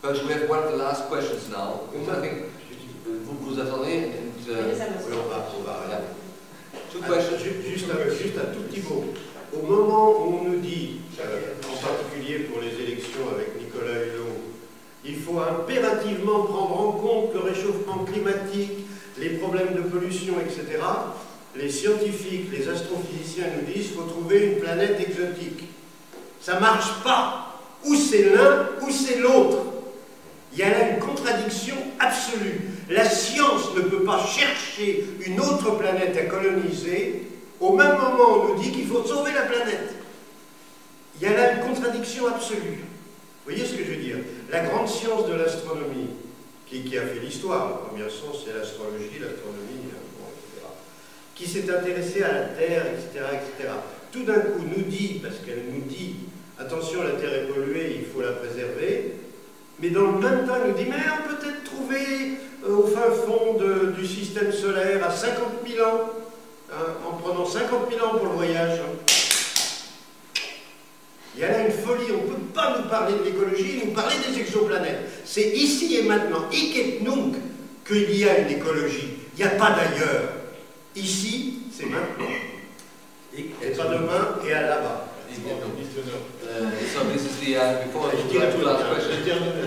But we have one of the last questions now. I think vous attendez. Two questions. Juste un tout petit mot. Au moment où on nous dit, en particulier pour les élections avec Nicolas Hulot, il faut impérativement prendre en compte le réchauffement climatique, les problèmes de pollution, etc., les scientifiques, les astrophysiciens nous disent qu'il faut trouver une planète exotique. Ça ne marche pas. Ou c'est l'un, ou c'est l'autre. Il y a là une contradiction absolue. La science ne peut pas chercher une autre planète à coloniser au même moment on nous dit qu'il faut sauver la planète. Il y a là une contradiction absolue. Vous voyez ce que je veux dire? La grande science de l'astronomie, qui a fait l'histoire, la première science c'est l'astrologie, l'astronomie, etc., qui s'est intéressée à la Terre, etc., tout d'un coup nous dit, parce qu'elle nous dit, attention la Terre est polluée, il faut la préserver, mais dans le même temps elle nous dit, mais on peut peut-être trouver au fin fond du système solaire à 50 000 ans, en prenant 50 000 ans pour le voyage. Il y a là une folie, on ne peut pas nous parler de l'écologie et nous parler des exoplanètes. C'est ici et maintenant, hic et nunc, qu'il y a une écologie. Il n'y a pas d'ailleurs. Ici, c'est maintenant. Et pas demain et à là-bas. So this is the, before the two last questions.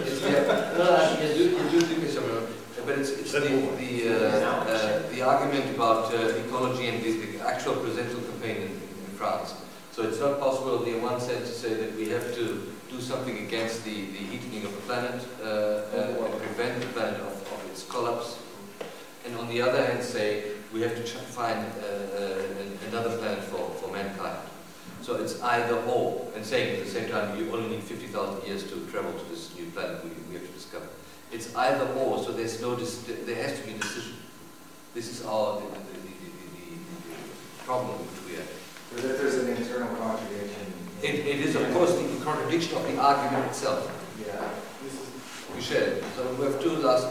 But it's the argument about ecology and the actual presidential campaign in France. So it's not possible in one sense to say that we have to do something against the heating of the planet and prevent the planet of its collapse. And on the other hand say we have to find another planet for mankind. So it's either or, and saying at the same time you only need 50,000 years to travel to this new planet we have to discover. It's either or, so there's no there has to be a decision. This is our the problem which we have. But if there's an internal contradiction. It is of course the contradiction of the argument itself. Yeah. Michel, so we have two last.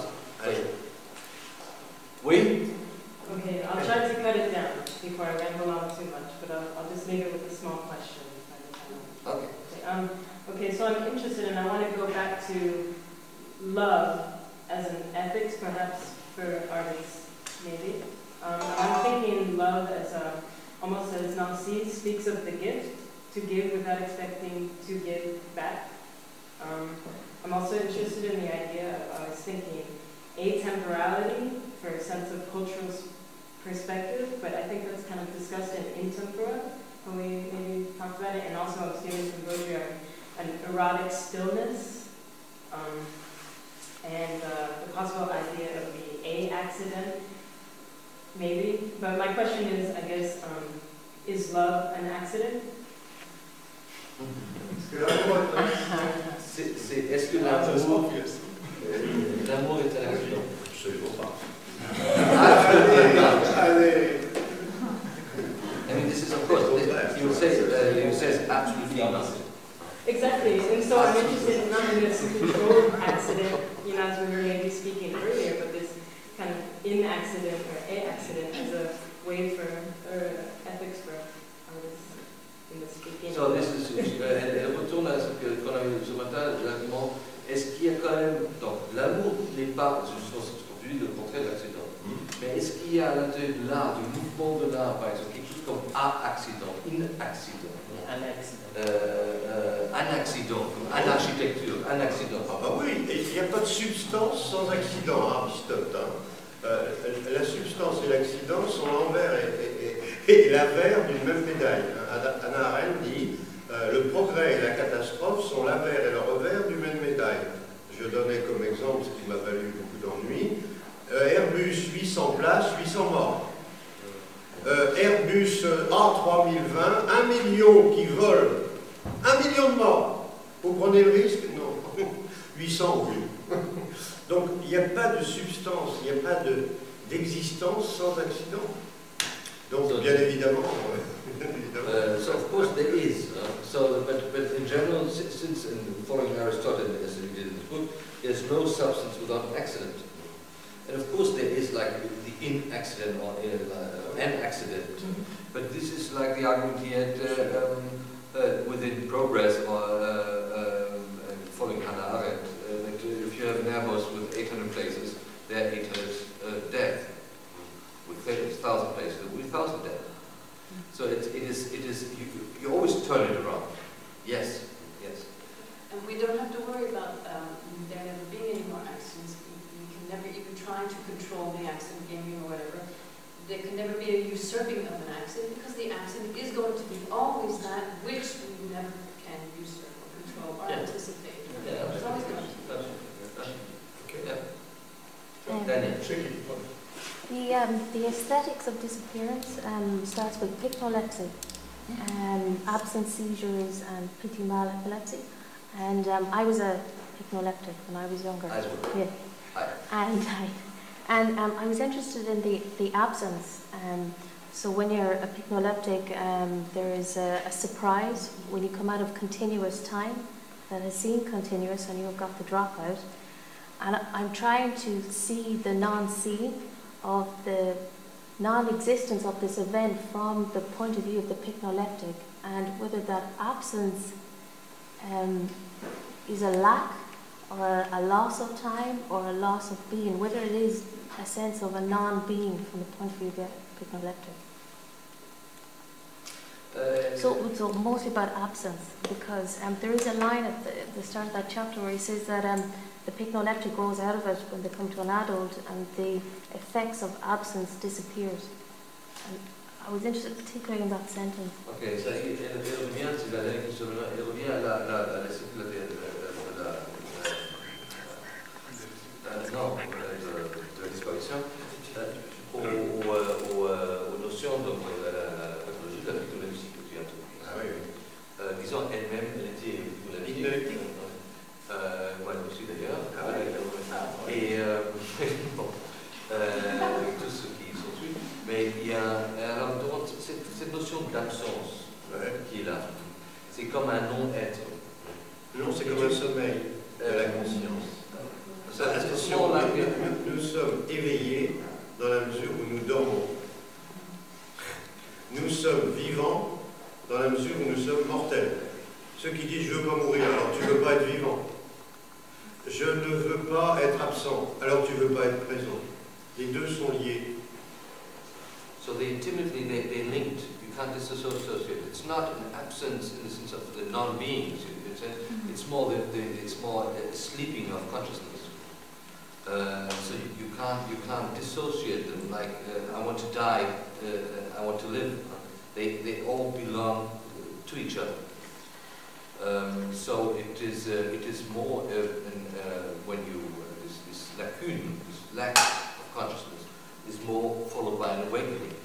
Oui? Okay, I'll try to cut it down before I ramble on too much, but I'll just leave it with a small question. Okay. Okay, so I'm interested and I want to go back to love as an ethics, perhaps for artists, maybe. I'm thinking love as almost as Narcisse speaks of the gift, to give without expecting to give back. I'm also interested in the idea of, I was thinking, atemporality for a sense of cultural perspective, but I think that's kind of discussed in Intempora, when we maybe talked about it, and also I'm stealing from Baudrillard, an erotic stillness, and the possible idea of the A-accident, maybe. But my question is, I guess, is love an accident? Est-ce que l'amour est un accident? Absolument pas. I mean, this is of course, you say absolutely not. Exactly, and so I'm interested in not in this controlled accident, you know, as we were maybe speaking earlier, but this kind of in-accident or a-accident as a way for ethics for artists in the speaking. So this is, elle retourne à ce qu'on a vu ce matin, l'argument, est-ce qu'il y a quand même, donc l'amour n'est pas, je pense que le contraire de l'accident, mais est-ce qu'il y a à l'intérieur de l'art, du mouvement de l'art, par exemple, quelque chose comme accident, in-accident? Un accident. Un accident, une architecture, un accident. Ah bah oui, il n'y a pas de substance sans accident, Aristote. La substance et l'accident sont l'envers et l'avers d'une même médaille. Hannah Arendt dit le progrès et la catastrophe sont l'avers et le revers d'une même médaille. Je donnais comme exemple, ce qui m'a valu beaucoup d'ennuis, Airbus 800 places, 800 morts. Airbus A3020, 1 million qui volent, 1 million de morts. Vous prenez le risque? Non. 800, oui. Donc, il n'y a pas de substance, il n'y a pas d'existence sans accident. Donc, bien évidemment. So, of course, there is. But in general, since following Aristotle, as he did in his book, there's no substance without accident. And of course, there is like the in-accident or an accident. But this is like the argument he had within Progress or following Hannah Arendt. 1,000 places, there will be 1,000 dead. So you always turn it around. Yes, yes. And we don't have to worry about there never being any more accidents. We can never even try to control the accident gaming or whatever. There can never be a usurping of an accident because the accident is going to be always that which we never can usurp or control or anticipate. Yeah, It's always going to be. Okay. Daniel. The aesthetics of disappearance starts with pycnolepsy, absence seizures, and petit mal epilepsy. And I was a pycnoleptic when I was younger. Yeah. And I was interested in the absence. So when you're a pycnoleptic, there is a surprise when you come out of continuous time that has seemed continuous and you've got the dropout. And I'm trying to see the non-seeing of the non-existence of this event from the point of view of the pycnoleptic, and whether that absence is a lack or a loss of time or a loss of being, whether it is a sense of a non-being from the point of view of the pycnoleptic. So mostly about absence, because there is a line at the start of that chapter where he says that the pycnoleptic grows out of it when they come to an adult, and the effects of absence disappears. And I was interested particularly in that sentence. Ok, ça, elle revient, c'est la dernière question, elle revient à la disparition, aux notions de la pathologie de la pycnolepsie que tu as introduite. Disons, elle-même, elle était pycnoleptique. Moi aussi d'ailleurs. Et bon, tout ce qui s'ensuit. Mais il y a alors, cette notion d'absence qui est là. C'est comme un non-être. Non, c'est comme un sommeil de la conscience. Attention, nous sommes éveillés dans la mesure où nous dormons. Nous sommes vivants dans la mesure où nous sommes mortels. Ceux qui disent « je ne veux pas mourir », alors tu ne veux pas être vivant. Je ne veux pas être absent, alors tu ne veux pas être présent. Les deux sont liés. So they intimately, they're linked. You can't disassociate. It's not an absence in the sense of the non-being. It's more a sleeping of consciousness. So you can't dissociate them. Like I want to die, I want to live. They all belong to each other. So it is more when you this lacune, this lack of consciousness, is more followed by an awakening.